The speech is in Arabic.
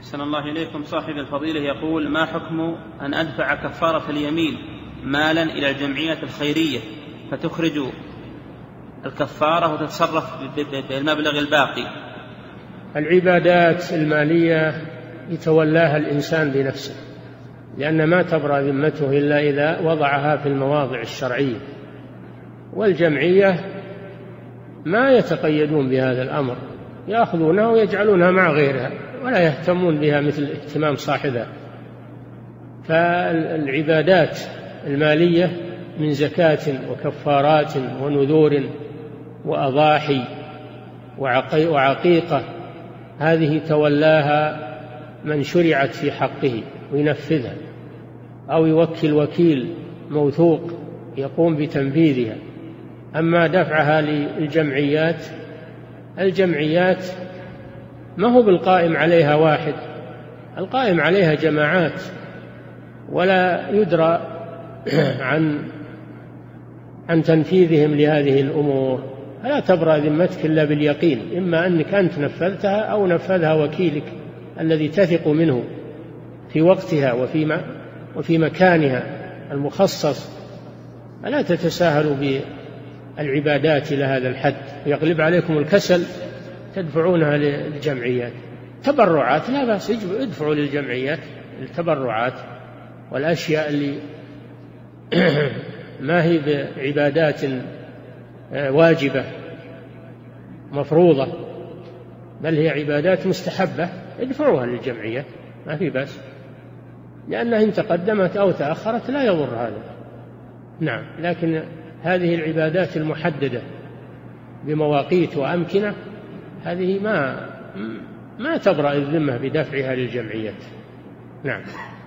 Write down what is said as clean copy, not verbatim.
أحسن الله إليكم. صاحب الفضيلة يقول: ما حكم أن أدفع كفارة اليمين مالا إلى الجمعية الخيرية فتخرج الكفارة وتتصرف بالمبلغ الباقي؟ العبادات المالية يتولاها الإنسان بنفسه، لأن ما تبرأ ذمته إلا إذا وضعها في المواضع الشرعية، والجمعية ما يتقيدون بهذا الأمر، يأخذونها ويجعلونها مع غيرها ولا يهتمون بها مثل اهتمام صاحبها. فالعبادات المالية من زكاة وكفارات ونذور وأضاحي وعقيقة، هذه تولاها من شرعت في حقه وينفذها، أو يوكل وكيل موثوق يقوم بتنفيذها. أما دفعها للجمعيات، الجمعيات ما هو بالقائم عليها واحد، القائم عليها جماعات، ولا يدرى عن تنفيذهم لهذه الأمور، فلا تبرأ ذمتك إلا باليقين، إما أنك أنت نفذتها أو نفذها وكيلك الذي تثق منه في وقتها وفي مكانها المخصص. فلا تتساهلوا بالعبادات إلى هذا الحد يغلب عليكم الكسل تدفعونها للجمعيات. تبرعات لا بأس، ادفعوا للجمعيات التبرعات والأشياء اللي ما هي بعبادات واجبة مفروضة، بل هي عبادات مستحبة، ادفعوها للجمعية ما في بأس، لأنها إن تقدمت أو تأخرت لا يضر هذا. نعم، لكن هذه العبادات المحددة بمواقيت وأمكنة هذه ما تبرأ الذمة بدفعها للجمعيات. نعم.